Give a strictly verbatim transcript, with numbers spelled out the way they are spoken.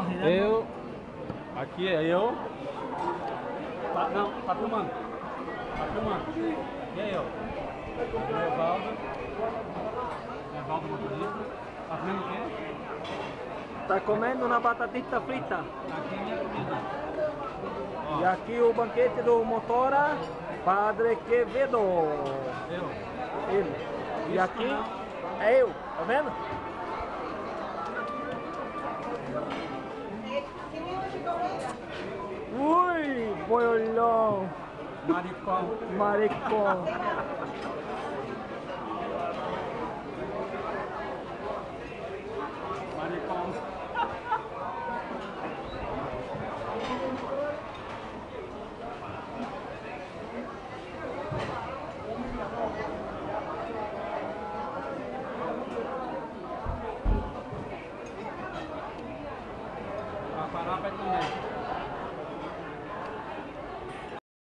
corre, né? Eu. Aqui é eu. Tá, não, tá filmando. Tá filmando. E aí, ó. Evaldo. Evaldo motorista. Tá comendo o quê? Tá comendo uma batatita frita. Aqui é minha comida. Ó, E aqui o banquete do Motora, Padre Quevedo. eu. Ele. E aqui é eu, tá vendo? Ui, boiolão, Maricão. maricão. Maricão. Vai parar pra comer.